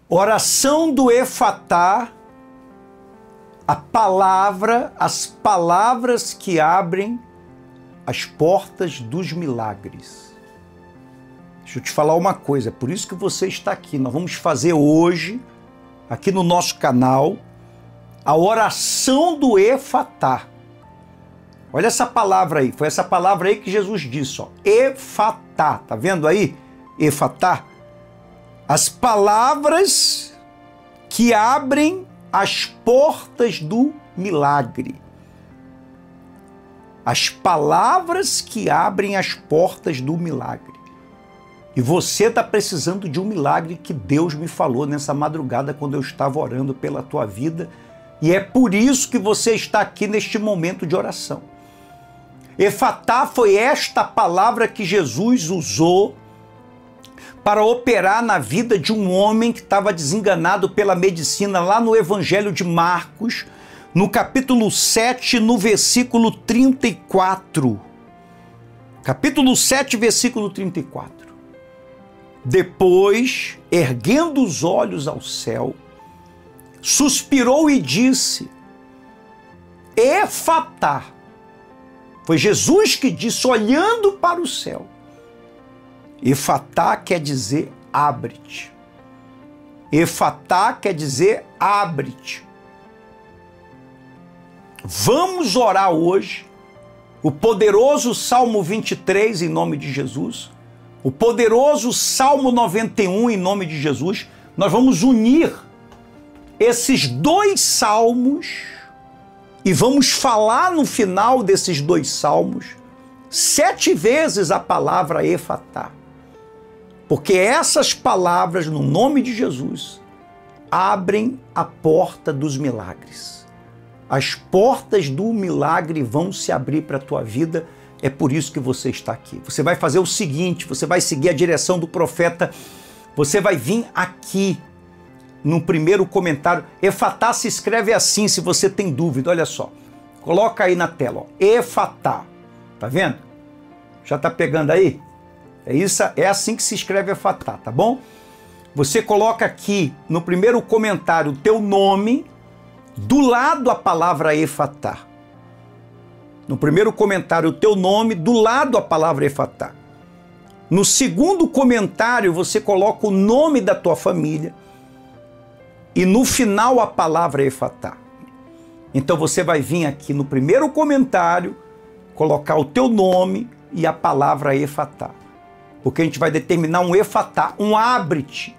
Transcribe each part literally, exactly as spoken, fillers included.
Oração do Efatá, a palavra, as palavras que abrem as portas dos milagres. Deixa eu te falar uma coisa, é por isso que você está aqui. Nós vamos fazer hoje, aqui no nosso canal, a oração do Efatá. Olha essa palavra aí, foi essa palavra aí que Jesus disse, ó, Efatá, tá vendo aí? Efatá. As palavras que abrem as portas do milagre. As palavras que abrem as portas do milagre. E você está precisando de um milagre que Deus me falou nessa madrugada quando eu estava orando pela tua vida. E é por isso que você está aqui neste momento de oração. Efatá foi esta palavra que Jesus usou para operar na vida de um homem que estava desenganado pela medicina, lá no Evangelho de Marcos, no capítulo sete, no versículo trinta e quatro. Capítulo sete, versículo trinta e quatro. Depois, erguendo os olhos ao céu, suspirou e disse, Efatá. Foi Jesus que disse, olhando para o céu. Efatá quer dizer abre-te. Efatá quer dizer abre-te. Vamos orar hoje o poderoso Salmo vinte e três em nome de Jesus, o poderoso Salmo noventa e um em nome de Jesus. Nós vamos unir esses dois salmos e vamos falar no final desses dois salmos sete vezes a palavra Efatá. Porque essas palavras, no nome de Jesus, abrem a porta dos milagres. As portas do milagre vão se abrir para a tua vida, é por isso que você está aqui. Você vai fazer o seguinte, você vai seguir a direção do profeta, você vai vir aqui no primeiro comentário. Efatá se escreve assim, se você tem dúvida, olha só. Coloca aí na tela, ó, Efatá, tá vendo? Já tá pegando aí? É, isso, é assim que se escreve Efatá, tá bom? Você coloca aqui no primeiro comentário o teu nome, do lado a palavra Efatá. No primeiro comentário o teu nome, do lado a palavra Efatá. No segundo comentário você coloca o nome da tua família e no final a palavra Efatá. Então você vai vir aqui no primeiro comentário, colocar o teu nome e a palavra Efatá. Porque a gente vai determinar um Efatá, um abre-te,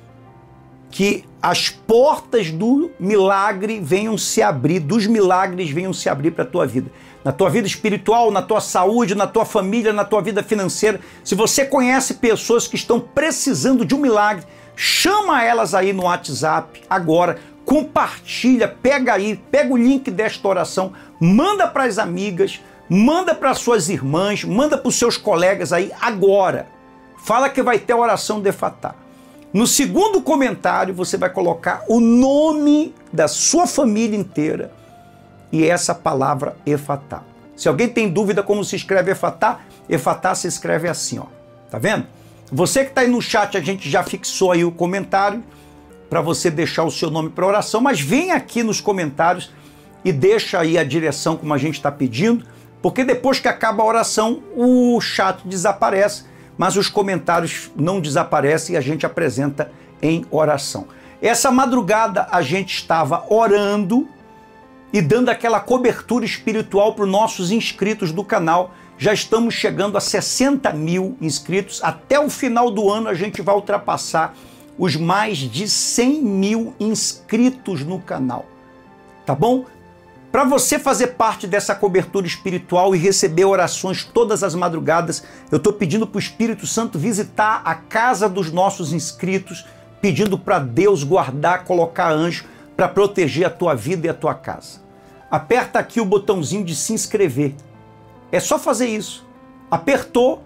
que as portas do milagre venham se abrir, dos milagres venham se abrir para a tua vida. Na tua vida espiritual, na tua saúde, na tua família, na tua vida financeira. Se você conhece pessoas que estão precisando de um milagre, chama elas aí no WhatsApp agora, compartilha, pega aí, pega o link desta oração, manda para as amigas, manda para suas irmãs, manda para os seus colegas aí agora. Fala que vai ter a oração de Efatá. No segundo comentário você vai colocar o nome da sua família inteira e essa palavra Efatá. Se alguém tem dúvida como se escreve Efatá, Efatá se escreve assim, ó. Tá vendo? Você que está aí no chat, a gente já fixou aí o comentário para você deixar o seu nome para oração, mas vem aqui nos comentários e deixa aí a direção como a gente está pedindo, porque depois que acaba a oração, o chat desaparece, mas os comentários não desaparecem e a gente apresenta em oração. Essa madrugada a gente estava orando e dando aquela cobertura espiritual para os nossos inscritos do canal. Já estamos chegando a sessenta mil inscritos. Até o final do ano a gente vai ultrapassar os mais de cem mil inscritos no canal. Tá bom? Para você fazer parte dessa cobertura espiritual e receber orações todas as madrugadas, eu estou pedindo para o Espírito Santo visitar a casa dos nossos inscritos, pedindo para Deus guardar, colocar anjo para proteger a tua vida e a tua casa. Aperta aqui o botãozinho de se inscrever. É só fazer isso. Apertou,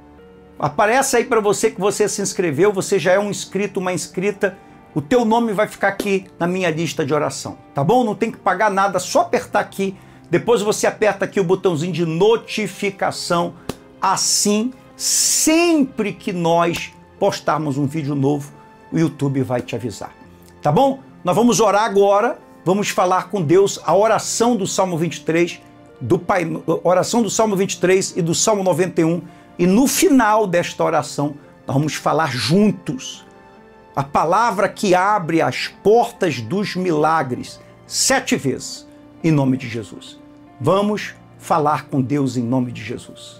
aparece aí para você que você se inscreveu, você já é um inscrito, uma inscrita. O teu nome vai ficar aqui na minha lista de oração, tá bom? Não tem que pagar nada, só apertar aqui. Depois você aperta aqui o botãozinho de notificação. Assim, sempre que nós postarmos um vídeo novo, o YouTube vai te avisar. Tá bom? Nós vamos orar agora, vamos falar com Deus a oração do Salmo vinte e três, do Pai, oração do Salmo vinte e três e do Salmo noventa e um, e no final desta oração nós vamos falar juntos a palavra que abre as portas dos milagres sete vezes, em nome de Jesus. Vamos falar com Deus em nome de Jesus.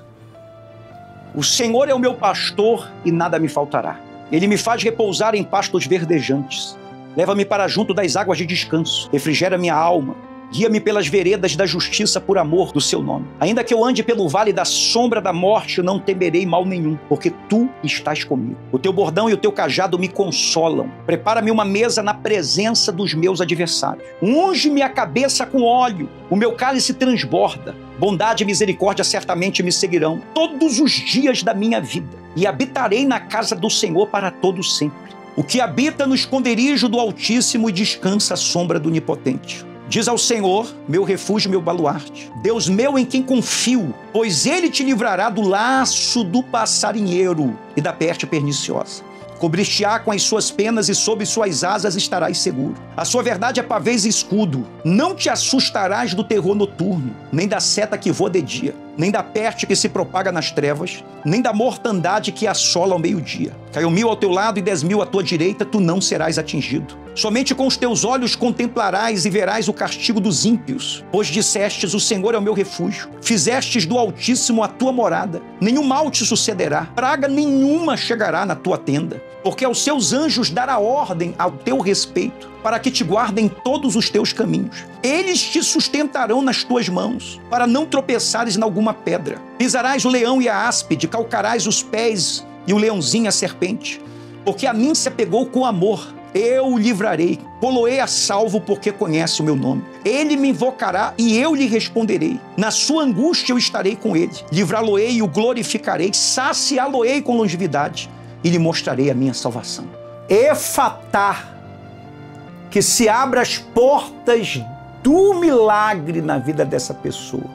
O Senhor é o meu pastor e nada me faltará. Ele me faz repousar em pastos verdejantes. Leva-me para junto das águas de descanso. Refrigera minha alma. Guia-me pelas veredas da justiça por amor do seu nome. Ainda que eu ande pelo vale da sombra da morte, eu não temerei mal nenhum, porque tu estás comigo. O teu bordão e o teu cajado me consolam. Prepara-me uma mesa na presença dos meus adversários. Unge-me a cabeça com óleo. O meu cálice transborda. Bondade e misericórdia certamente me seguirão todos os dias da minha vida. E habitarei na casa do Senhor para todo sempre. O que habita no esconderijo do Altíssimo e descansa à sombra do Onipotente. Diz ao Senhor, meu refúgio, meu baluarte, Deus meu em quem confio, pois Ele te livrará do laço do passarinheiro e da peste perniciosa. Cobrir-te-á com as suas penas e sob suas asas estarás seguro. A sua verdade é pavês e escudo. Não te assustarás do terror noturno, nem da seta que voa de dia, nem da peste que se propaga nas trevas, nem da mortandade que assola ao meio-dia. Caiu mil ao teu lado e dez mil à tua direita, tu não serás atingido. Somente com os teus olhos contemplarás e verás o castigo dos ímpios, pois dissestes, o Senhor é o meu refúgio. Fizestes do Altíssimo a tua morada. Nenhum mal te sucederá, praga nenhuma chegará na tua tenda, porque aos seus anjos dará ordem ao teu respeito, para que te guardem todos os teus caminhos. Eles te sustentarão nas tuas mãos, para não tropeçares em alguma pedra. Pisarás o leão e a áspide, calcarás os pés e o leãozinho e a serpente. Porque a mim se apegou com amor, eu o livrarei, pô-lo-ei a salvo porque conhece o meu nome. Ele me invocará e eu lhe responderei. Na sua angústia eu estarei com ele. Livrá-lo-ei e o glorificarei, saciá-lo-ei com longevidade e lhe mostrarei a minha salvação. Efatá, que se abra as portas do milagre na vida dessa pessoa,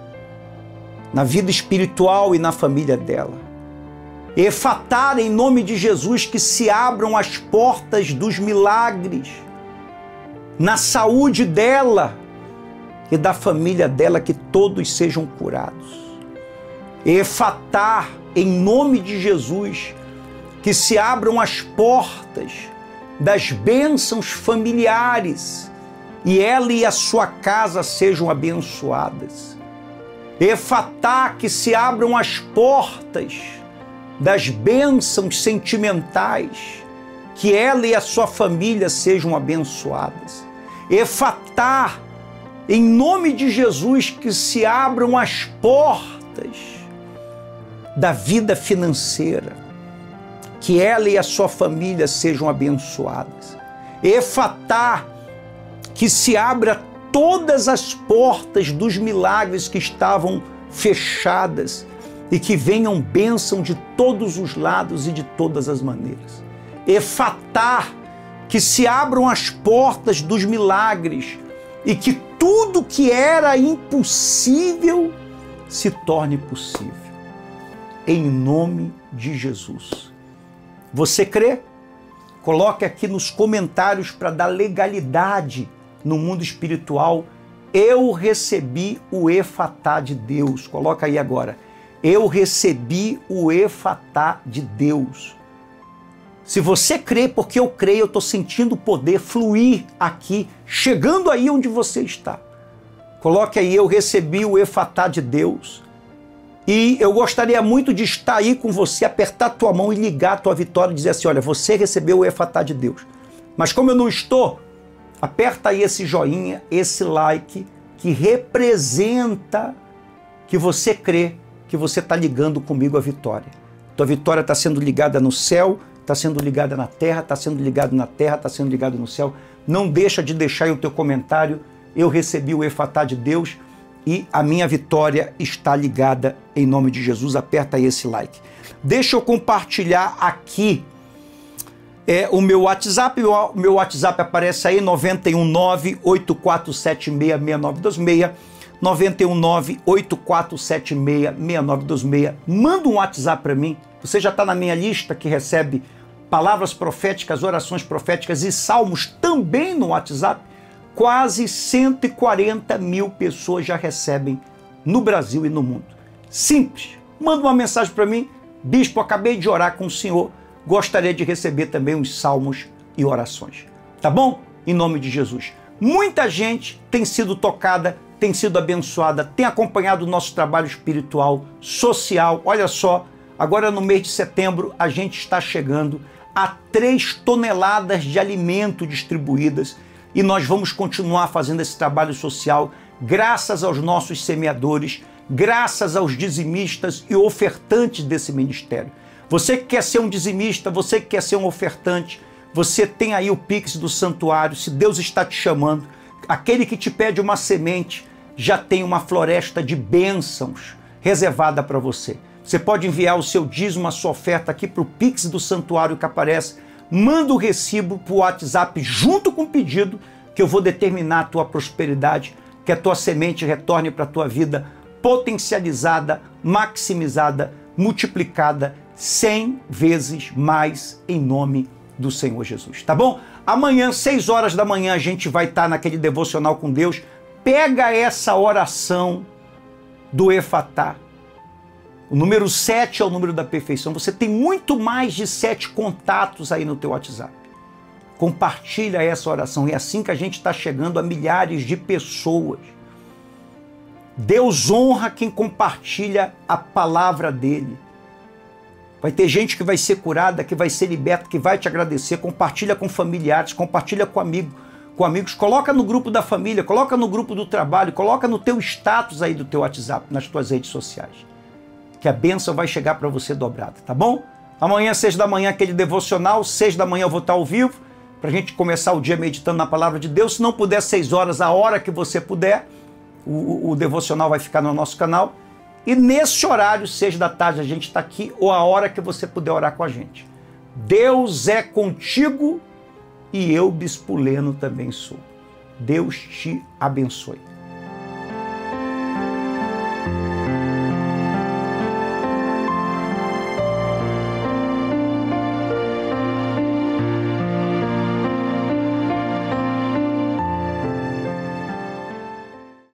na vida espiritual e na família dela. Efatá, em nome de Jesus, que se abram as portas dos milagres na saúde dela e da família dela, que todos sejam curados. Efatá, em nome de Jesus, que se abram as portas das bênçãos familiares e ela e a sua casa sejam abençoadas. Efatá, que se abram as portas das bênçãos sentimentais, que ela e a sua família sejam abençoadas. Efatá, em nome de Jesus, que se abram as portas da vida financeira, que ela e a sua família sejam abençoadas. Efatá, que se abra todas as portas dos milagres que estavam fechadas e que venham bênção de todos os lados e de todas as maneiras. Efatá, que se abram as portas dos milagres e que tudo que era impossível se torne possível. Em nome de Jesus. Você crê? Coloque aqui nos comentários para dar legalidade no mundo espiritual. Eu recebi o Efatá de Deus. Coloca aí agora. Eu recebi o Efatá de Deus. Se você crê, porque eu creio, eu estou sentindo o poder fluir aqui, chegando aí onde você está. Coloque aí, eu recebi o Efatá de Deus. E eu gostaria muito de estar aí com você, apertar a tua mão e ligar a tua vitória e dizer assim, olha, você recebeu o Efatá de Deus. Mas como eu não estou, aperta aí esse joinha, esse like, que representa que você crê, que você está ligando comigo a vitória. Tua vitória está sendo ligada no céu, está sendo ligada na terra, está sendo ligado na terra, está sendo ligado no céu. Não deixa de deixar aí o teu comentário. Eu recebi o Efatá de Deus e a minha vitória está ligada em nome de Jesus. Aperta aí esse like. Deixa eu compartilhar aqui é, o meu WhatsApp. O meu WhatsApp aparece aí, nove um nove, oito quatro sete seis, seis nove dois seis. nove um nove, oito quatro sete seis, seis nove dois seis. Manda um WhatsApp para mim. Você já está na minha lista que recebe palavras proféticas, orações proféticas e salmos também no WhatsApp, quase cento e quarenta mil pessoas já recebem no Brasil e no mundo. Simples. Manda uma mensagem para mim. Bispo, acabei de orar com o senhor. Gostaria de receber também os salmos e orações. Tá bom? Em nome de Jesus. Muita gente tem sido tocada, tem sido abençoada, tem acompanhado o nosso trabalho espiritual, social. Olha só, agora no mês de setembro a gente está chegando a três toneladas de alimento distribuídas e nós vamos continuar fazendo esse trabalho social graças aos nossos semeadores, graças aos dizimistas e ofertantes desse ministério. Você que quer ser um dizimista, você que quer ser um ofertante, você tem aí o Pix do santuário, se Deus está te chamando, aquele que te pede uma semente já tem uma floresta de bênçãos reservada para você. Você pode enviar o seu dízimo, a sua oferta aqui para o Pix do santuário que aparece, manda o recibo para o WhatsApp junto com o pedido que eu vou determinar a tua prosperidade, que a tua semente retorne para a tua vida potencializada, maximizada, multiplicada cem vezes mais em nome do Senhor Jesus, tá bom? Amanhã, seis horas da manhã, a gente vai estar naquele devocional com Deus. Pega essa oração do Efatá. O número sete é o número da perfeição. Você tem muito mais de sete contatos aí no teu WhatsApp. Compartilha essa oração. É assim que a gente está chegando a milhares de pessoas. Deus honra quem compartilha a palavra dele. Vai ter gente que vai ser curada, que vai ser liberta, que vai te agradecer. Compartilha com familiares, compartilha com amigo, com amigos. Coloca no grupo da família, coloca no grupo do trabalho, coloca no teu status aí do teu WhatsApp, nas tuas redes sociais. Que a bênção vai chegar para você dobrada, tá bom? Amanhã, seis da manhã, aquele devocional. Seis da manhã eu vou estar ao vivo, para a gente começar o dia meditando na palavra de Deus. Se não puder, seis horas, a hora que você puder, o, o, o devocional vai ficar no nosso canal. E nesse horário, seis da tarde, a gente está aqui, ou a hora que você puder orar com a gente. Deus é contigo e eu, Bispo Leno, também sou. Deus te abençoe.